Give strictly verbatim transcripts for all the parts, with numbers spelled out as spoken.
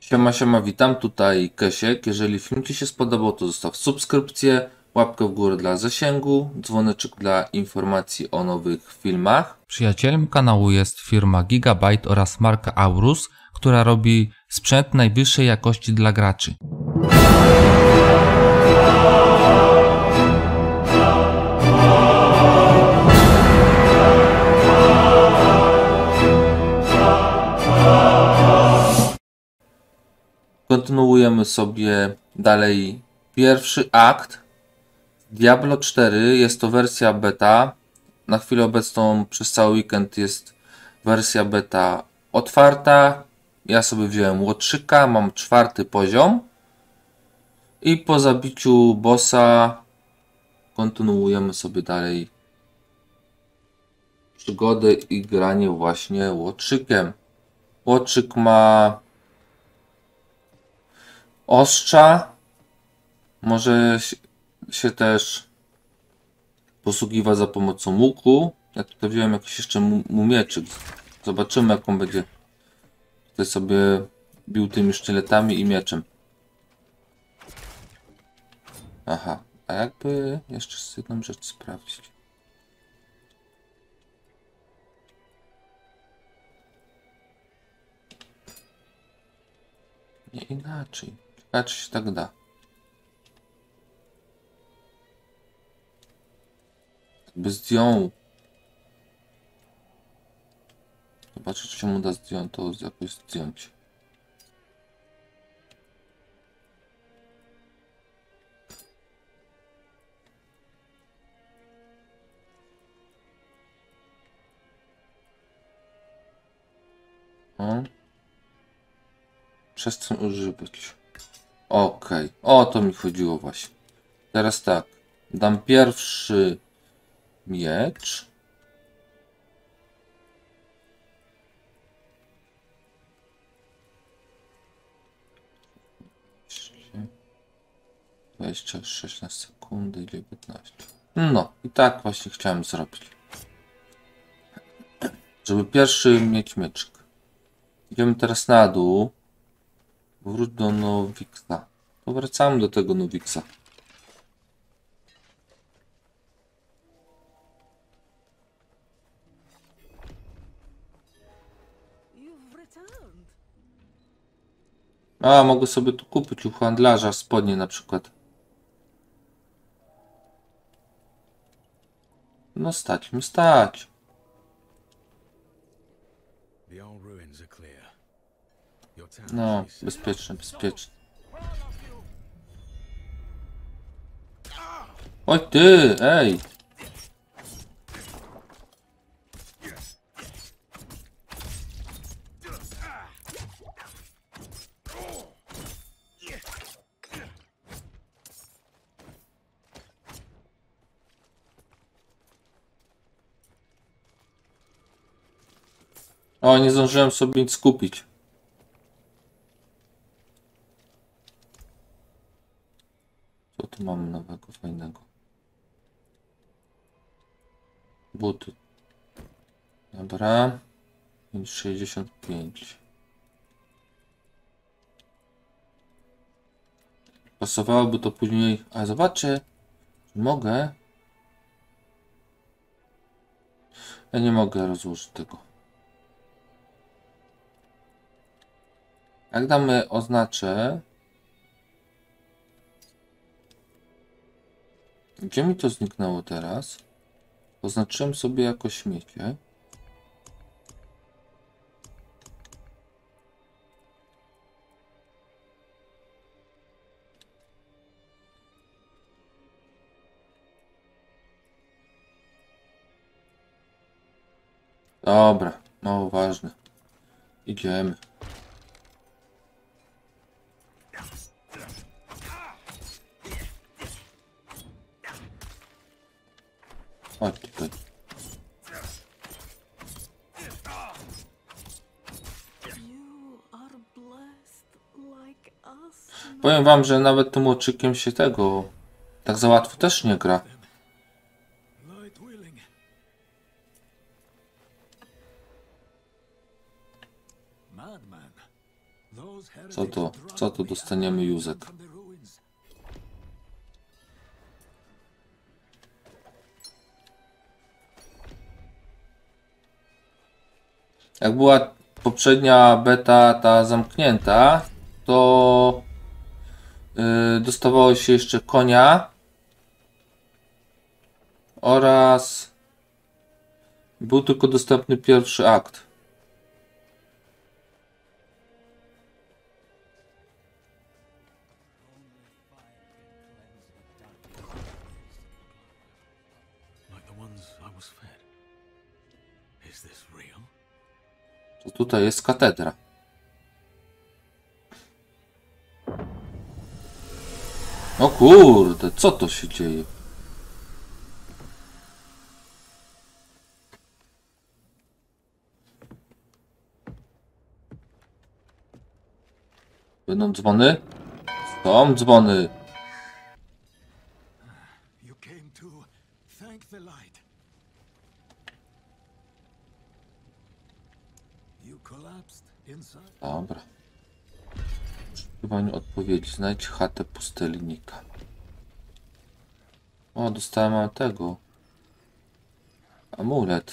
Siema, siema, witam, tutaj Kesiek. Jeżeli film Ci się spodobał, to zostaw subskrypcję, łapkę w górę dla zasięgu, dzwoneczek dla informacji o nowych filmach. Przyjacielem kanału jest firma Gigabyte oraz marka Aorus, która robi sprzęt najwyższej jakości dla graczy. Kontynuujemy sobie dalej pierwszy akt. Diablo cztery, jest to wersja beta. Na chwilę obecną przez cały weekend jest wersja beta otwarta. Ja sobie wziąłem łotrzyka, mam czwarty poziom. I po zabiciu bossa kontynuujemy sobie dalej przygodę i granie właśnie łotrzykiem. Łotrzyk ma ostrza, może się też posługiwać za pomocą łuku. Ja tutaj wziąłem jakiś jeszcze mu mieczyk. Zobaczymy, jak on będzie tutaj sobie bił tymi sztyletami i mieczem. Aha, a jakby jeszcze jedną rzecz sprawdzić. Nie inaczej. Ciekawe, czy się tak da. By zdjął. Zobaczę, czy się mu da zdjąć, to jakoś zdjąć. O. Przestań używać. Okej, okay. O to mi chodziło właśnie. Teraz tak. Dam pierwszy miecz. dwadzieścia sześć na sekundę i dziewiętnaście. No i tak właśnie chciałem zrobić. Żeby pierwszy mieć mieczyk. Idziemy teraz na dół. Wróć do Nowixa. To wracamy do tego Nowixa. A, mogę sobie tu kupić u handlarza spodnie na przykład. No stać mi stać. No, bezpieczne, bezpieczne. Oj ty, ej! O, nie zdążyłem sobie nic kupić. Co tu mamy nowego, fajnego? Buty. Dobra. pięć sześćdziesiąt pięć. Pasowałoby to później. A zobaczę. Czy mogę? Ja nie mogę rozłożyć tego. Jak damy oznaczę. Gdzie mi to zniknęło teraz? Oznaczyłem sobie jako śmiecie. Dobra, mało ważne. Idziemy. Chodź tutaj. Powiem wam, że nawet tym łotrzykiem się tego tak za łatwo też nie gra. Co to? Co to dostaniemy, Józek? Jak była poprzednia beta, ta zamknięta, to yy, dostawało się jeszcze konia oraz był tylko dostępny pierwszy akt. To tutaj jest katedra. O kurde, co to się dzieje? Będą dzwony? Są dzwony. Dobra. Poszukiwanie odpowiedzi. Znajdź chatę pustelnika. O, dostałem tego. Amulet.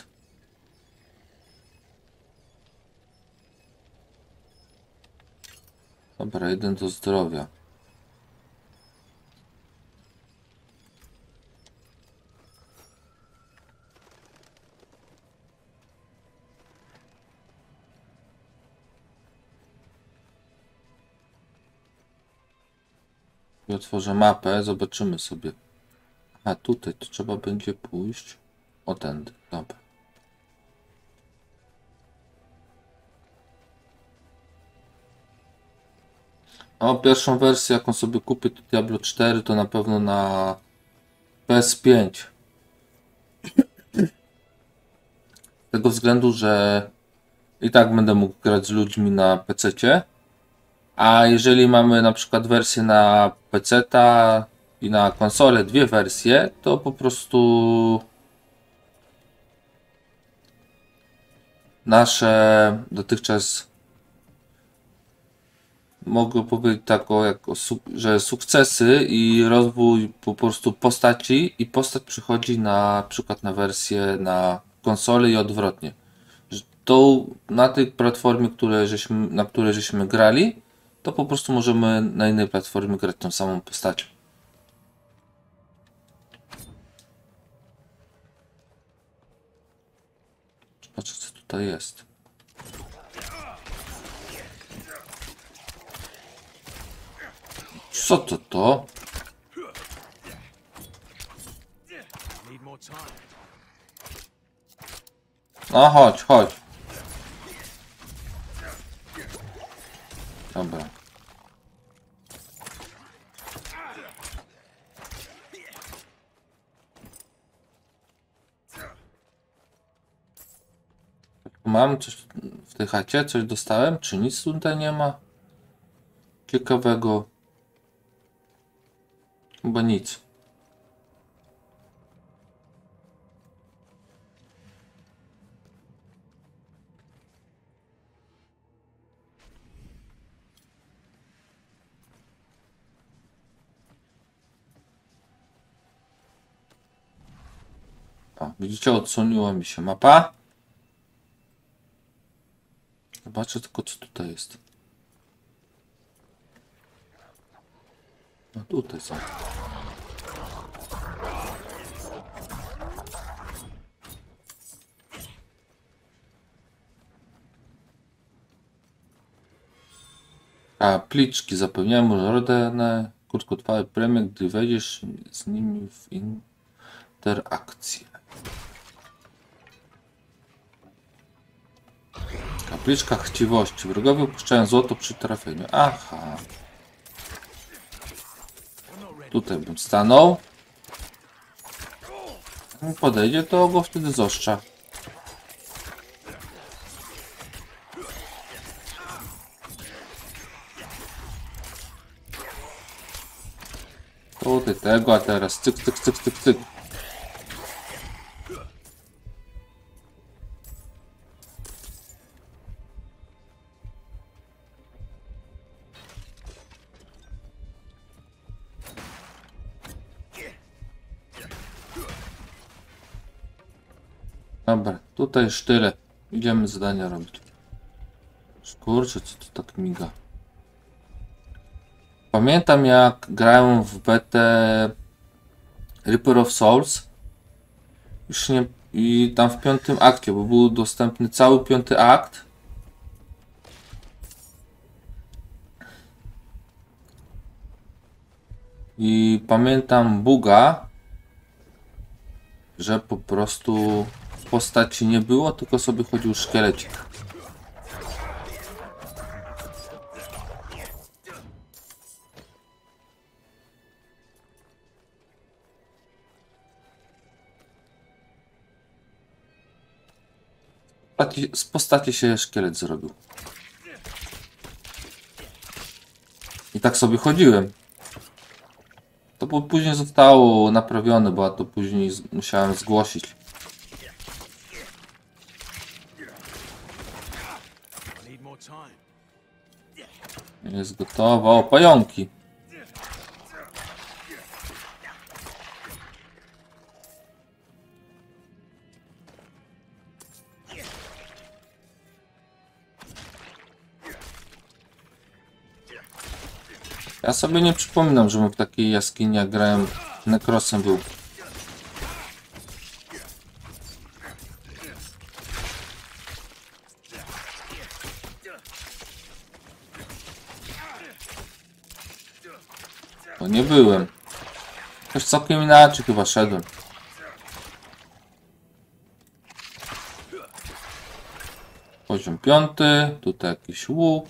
Dobra, jeden do zdrowia. I otworzę mapę, zobaczymy sobie. A tutaj to trzeba będzie pójść. O tędy, dobra. O, pierwszą wersję, jaką sobie kupię, to Diablo cztery, to na pewno na P S pięć. Z tego względu, że i tak będę mógł grać z ludźmi na pececie. A jeżeli mamy na przykład wersję na peceta i na konsolę, dwie wersje, to po prostu nasze dotychczas, mogę powiedzieć tak, o, jako, że sukcesy i rozwój po prostu postaci i postać przychodzi na przykład na wersję na konsolę i odwrotnie. To na tej platformie, które żeśmy, na której żeśmy grali, to po prostu możemy na innej platformie grać tą samą postacią. Zobaczę, co tutaj jest. Co to to? No chodź, chodź. Dobra. Mam coś w tej chacie? Coś dostałem? Czy nic tutaj nie ma ciekawego? Chyba nic. O, widzicie, odsłoniła mi się mapa. Zobaczę tylko, co tutaj jest. No tutaj są. Kapliczki zapewniają różnorodne, krótkotrwałe premie, gdy wejdziesz z nimi w interakcję. Kapliczka chciwości. Wrogowie upuszczają złoto przy trafieniu. Aha. Tutaj bym stanął. Jak podejdzie, to go wtedy zoszcza. Tutaj tego, a teraz cyk, cyk, cyk, cyk, cyk. Dobra, tutaj już tyle. Idziemy zadania robić. Kurczę, co to tak miga. Pamiętam jak grałem w betę Reaper of Souls. Już nie... I tam w piątym akcie, bo był dostępny cały piąty akt. I pamiętam buga, że po prostu postaci nie było, tylko sobie chodził szkielecik. Z postaci się szkielet zrobił. I tak sobie chodziłem. To później zostało naprawione, bo ja to później musiałem zgłosić. Jest gotowa. O, pająki. Ja sobie nie przypominam, żebym w takiej jaskini jak grałem Necrosem był. To nie byłem. Też całkiem inaczej chyba szedłem. Poziom piąty. Tutaj jakiś łuk.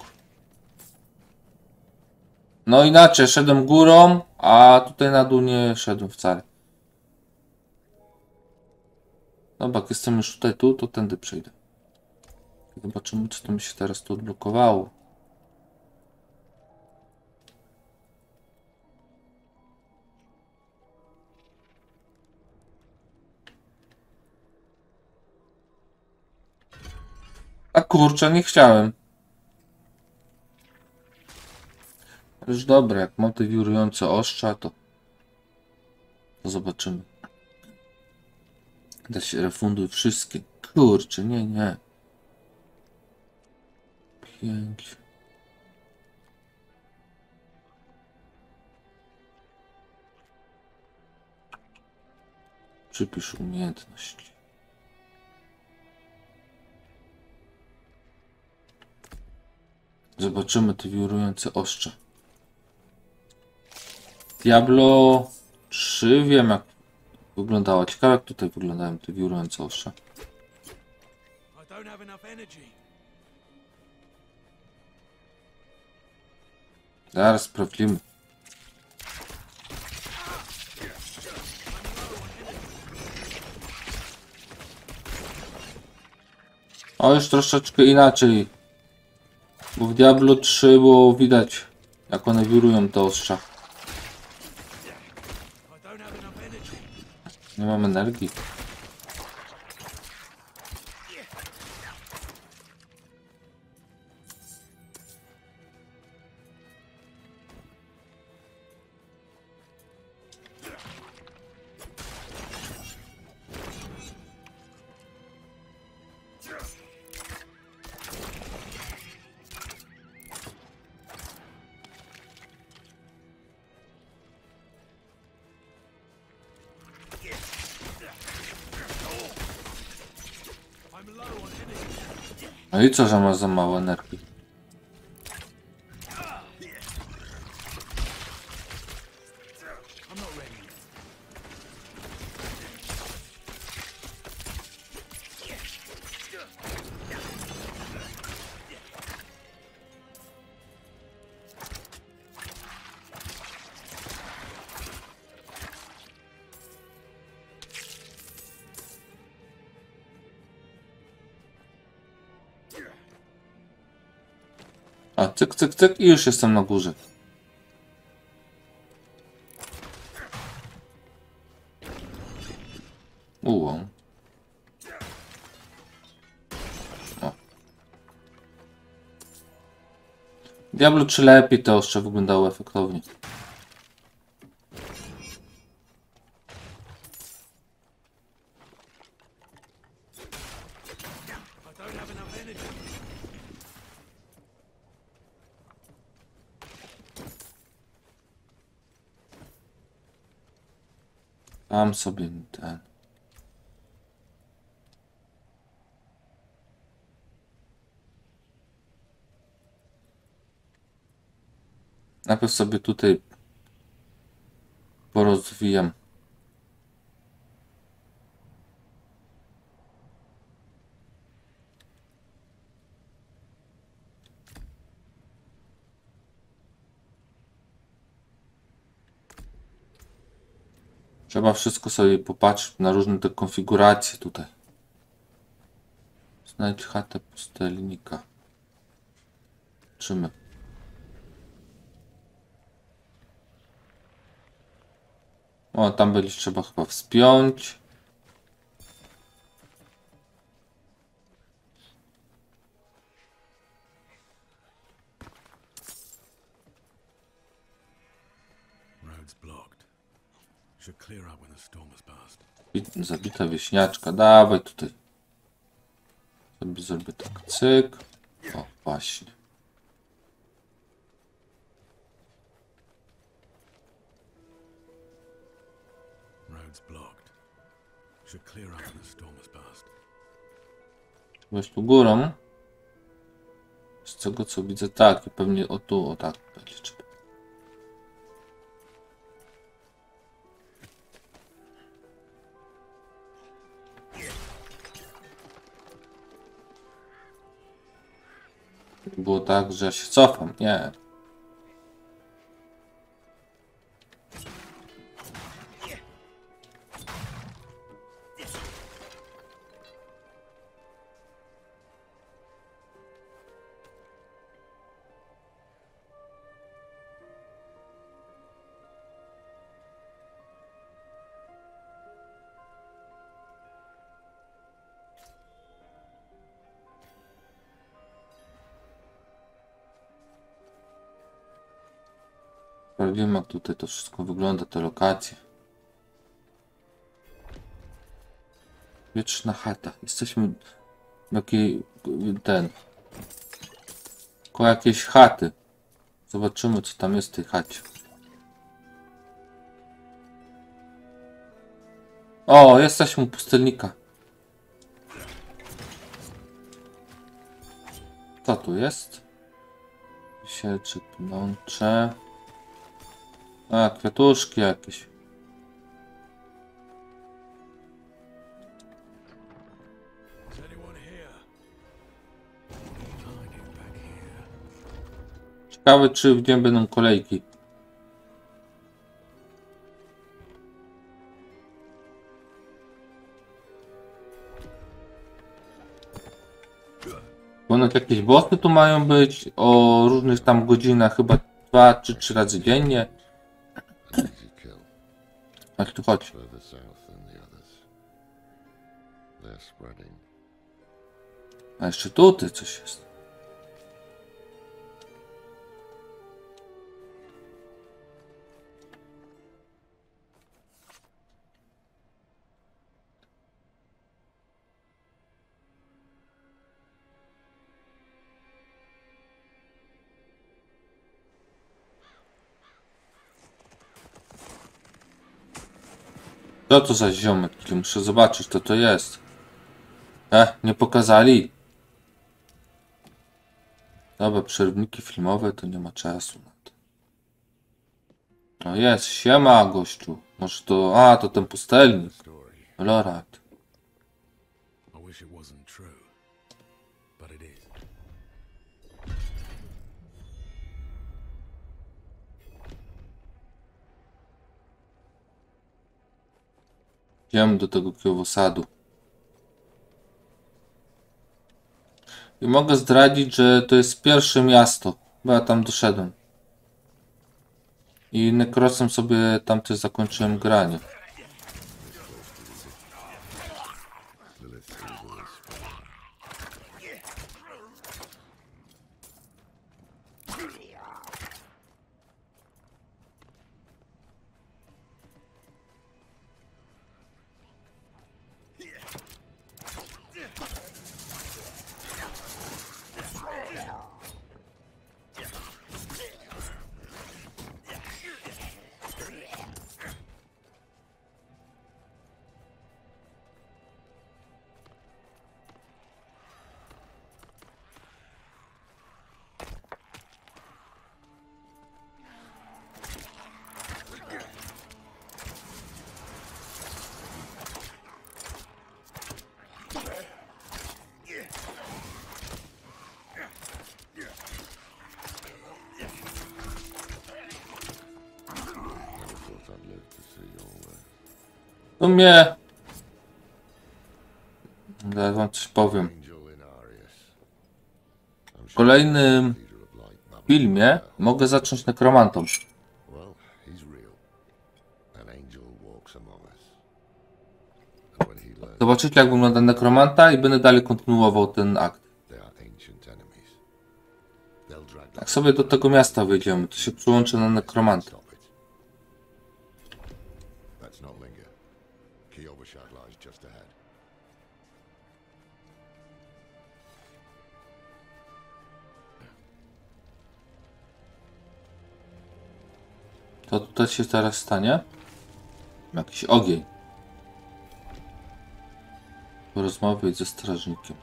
No inaczej, szedłem górą, a tutaj na dół nie szedłem wcale. Dobra, jak jestem już tutaj tu, to tędy przejdę. Zobaczymy, co to mi się teraz tu odblokowało. A kurczę, nie chciałem. Już dobra, jak mam te wirujące ostrza, to, to zobaczymy. Da się refunduj wszystkie. Kurczę, nie, nie. Pięć. Przypisz umiejętność. Zobaczymy te wirujące ostrza. Diablo trzy wiem jak wyglądała. Ciekawe jak tutaj wyglądają te wirujące ostrza. Zaraz sprawdzimy. O, już troszeczkę inaczej. Bo w Diablo trzy było widać jak one wirują te ostrza. Nie mam energii. No i co, że masz za mało energii? A, cyk, cyk, cyk i już jestem na górze. Ułą. O. Diablo trzy lepiej to ostrze wyglądało efektownie. Tam sobie ten. Najpierw sobie tutaj porozwijam. Trzeba wszystko sobie popatrzeć na różne te konfiguracje tutaj. Znajdź chatę pustelnika. Trzymy. O, tam będzie trzeba chyba wspiąć. Zabita wieśniaczka. Dawaj tutaj. Sobie zrobię tak cyk. O, właśnie. Weź tu górą. Z tego co widzę, tak. I pewnie o tu, o tak będzie trzeba. Było tak, że ja się cofam. Nie. Sprawdzimy, jak tutaj to wszystko wygląda, te lokacje. Wieczna chata. Jesteśmy w jakiej ten. Koło jakiejś chaty. Zobaczymy, co tam jest w tej chacie. O, jesteśmy u pustelnika. Co tu jest? Sielczy, pnącze. A, kwiatuszki jakieś. Ciekawe, czy w dzień będą kolejki. Ponad jakieś bossy tu mają być o różnych tam godzinach, chyba dwa czy trzy razy dziennie. Jak tu chodź. A jeszcze tutaj coś jest. Co to za ziomek? Muszę zobaczyć, co to jest. E, nie pokazali. Dobra, przerwniki filmowe, to nie ma czasu na to. No jest, siema gościu. Może to, a to ten pustelnik. Lorat. Idziemy do tego kiełbosadu. I mogę zdradzić, że to jest pierwsze miasto, bo ja tam doszedłem. I nekrosem sobie tam też zakończyłem granie. No mnie... Zaraz wam coś powiem. W kolejnym filmie mogę zacząć nekromantą. Zobaczycie, jak wygląda nekromanta i będę dalej kontynuował ten akt. Jak sobie do tego miasta wyjdziemy, to się przyłączę na nekromantę. To tutaj się teraz stanie? Jakiś ogień. Porozmawiać ze strażnikiem.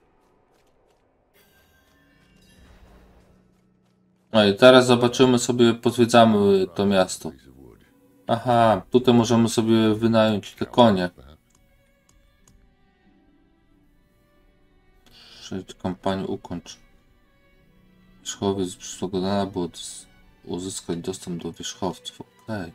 No i teraz zobaczymy sobie, pozwiedzamy to miasto. Aha, tutaj możemy sobie wynająć te konie. Przejdź kampanię, ukończ. Wierzchowiec przygotowana było uzyskać dostęp do wierzchowców. Okej.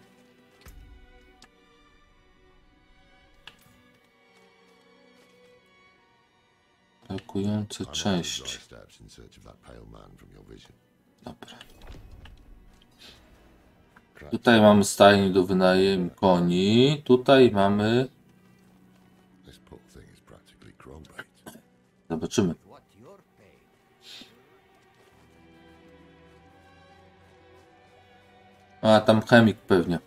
Brakujące części. Dobra. Tutaj mamy stajnię do wynajem koni. Tutaj mamy... Zobaczymy. A, tam chemik pewnie.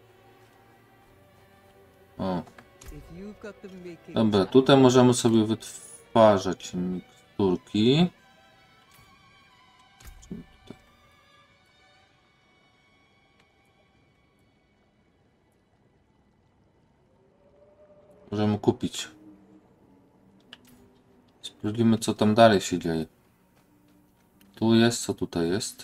O. Dobra, tutaj możemy sobie wytwarzać miksturki. Możemy kupić. Sprawdzimy, co tam dalej się dzieje. Tu jest, co tutaj jest.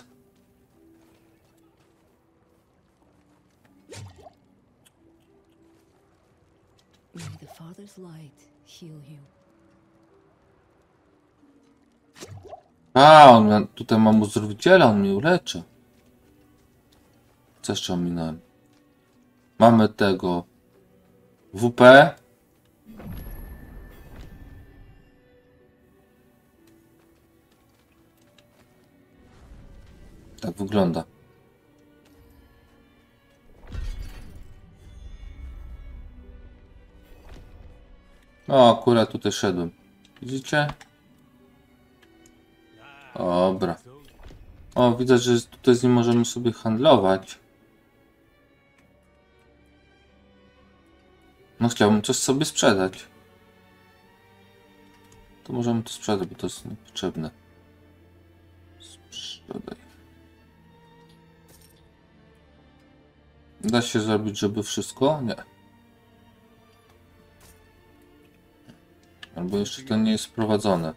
A, on tutaj mam uzdrowiciela, on mnie uleczy. Co jeszcze ominąłem? Mamy tego W P. Tak wygląda. O, akurat tutaj szedłem. Widzicie? Dobra. O, widzę, że tutaj z nim możemy sobie handlować. No chciałbym coś sobie sprzedać. To możemy to sprzedać, bo to jest niepotrzebne. Sprzedaj. Da się zrobić, żeby wszystko? Nie. Albo jeszcze to nie jest wprowadzone.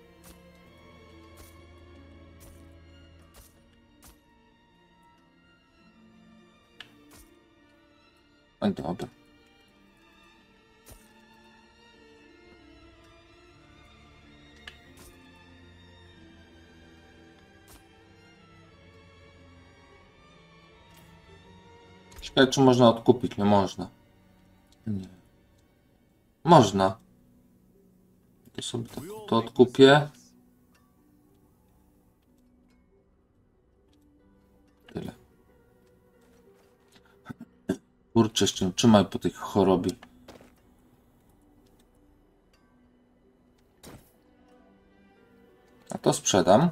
No dobra. Ciekawe, czy można odkupić? Nie można. Nie. Można. To sobie to, to odkupię. Tyle. Kurczę, jeszcze trzymaj po tej chorobie. A to sprzedam.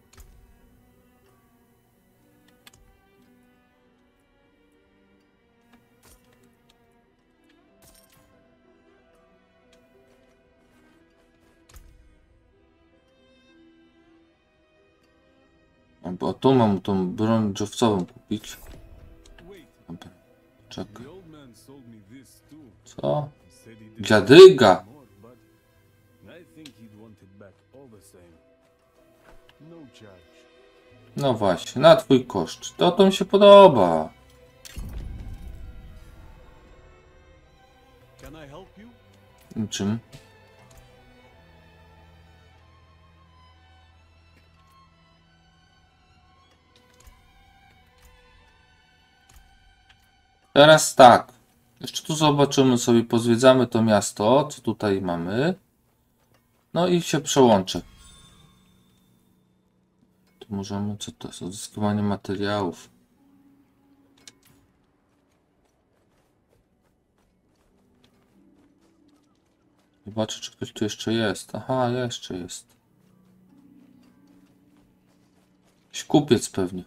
Bo tu mam tą broń dżowcową kupić. Dobra. Czekaj. Co? Dziadyga! No właśnie, na twój koszt. To to mi się podoba. Czym? Teraz tak. Jeszcze tu zobaczymy sobie, pozwiedzamy to miasto, co tutaj mamy. No i się przełączę. Tu możemy, co to jest? Odzyskiwanie materiałów. Zobaczę, czy ktoś tu jeszcze jest. Aha, jeszcze jest. Jakiś kupiec pewnie.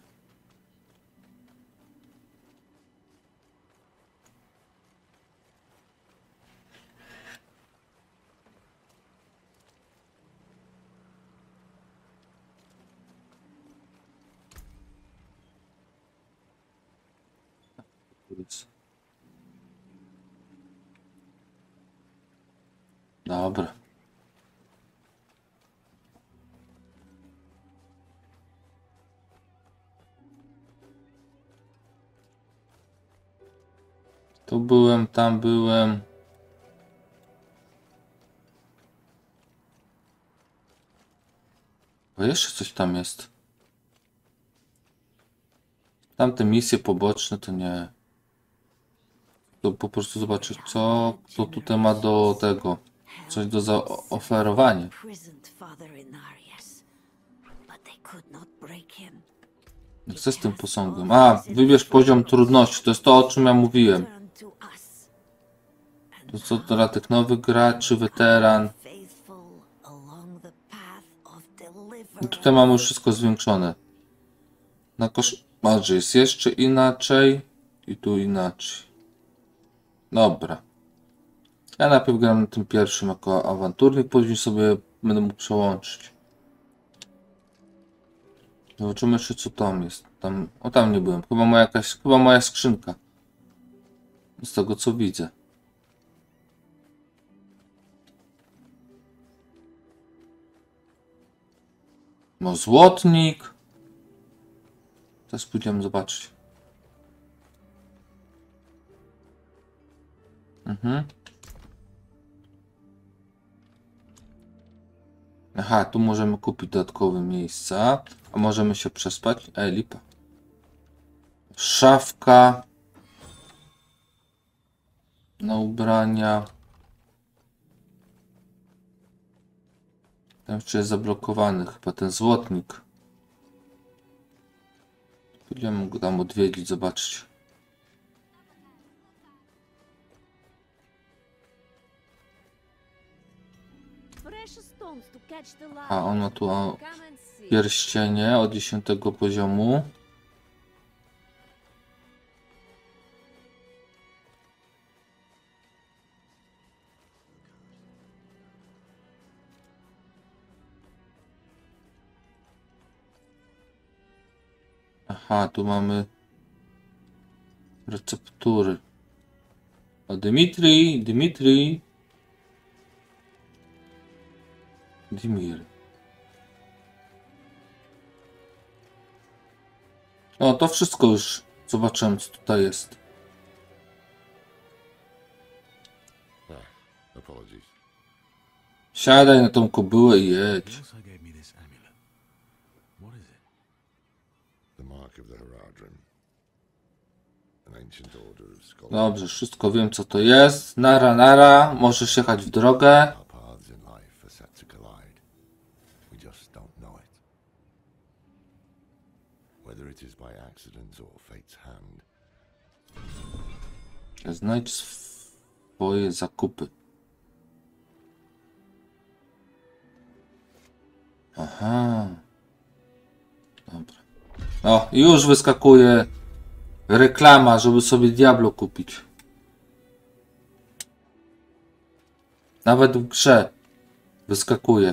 Kupiec. Dobra. Tu byłem, tam byłem. Bo jeszcze coś tam jest. Tamte misje poboczne to nie. To po prostu zobaczyć, co to tutaj ma do tego. Coś do zaoferowania. Co z tym posągiem? A, wybierz poziom trudności. To jest to, o czym ja mówiłem. To co dla tych nowych graczy, weteran. I tutaj mamy już wszystko zwiększone. Na koszmarze jest jeszcze inaczej. I tu inaczej. Dobra. Ja najpierw gram na tym pierwszym jako awanturnik, później sobie będę mógł przełączyć. Zobaczymy jeszcze, co tam jest. Tam, o, tam nie byłem. Chyba moja jakaś, chyba moja skrzynka. Z tego, co widzę. No, złotnik. Teraz pójdziemy zobaczyć. Mhm. Aha, tu możemy kupić dodatkowe miejsca. A możemy się przespać? E, lipa. Szafka. Na ubrania. Tam jeszcze jest zablokowany chyba ten złotnik. Pójdziemy go tam odwiedzić, zobaczyć. A on ma tu pierścienie od dziesiątego poziomu. Aha, tu mamy receptury. O, Dmitri, Dmitri. Dimir. O, to wszystko już zobaczyłem, co tutaj jest. Siadaj na tą kobyłę i jedź. Dobrze, wszystko wiem, co to jest. Nara, nara, możesz jechać w drogę. Znajdź swoje zakupy. Aha. Dobra. O, już wyskakuje reklama, żeby sobie Diablo kupić. Nawet w grze wyskakuje.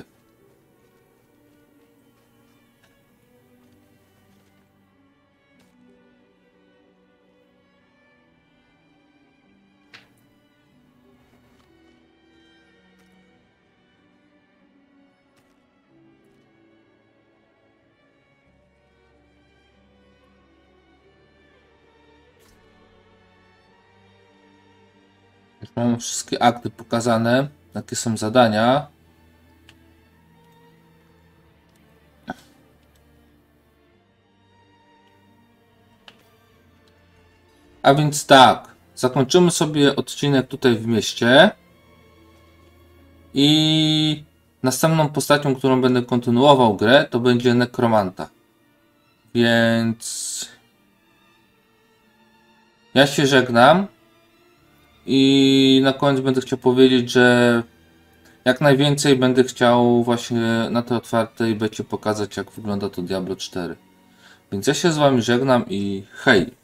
Już mamy wszystkie akty pokazane, jakie są zadania. A więc tak, zakończymy sobie odcinek tutaj w mieście. I następną postacią, którą będę kontynuował grę, to będzie Nekromanta. Więc ja się żegnam. I na koniec będę chciał powiedzieć, że jak najwięcej będę chciał właśnie na tej otwartej becie pokazać, jak wygląda to Diablo cztery. Więc ja się z wami żegnam i hej!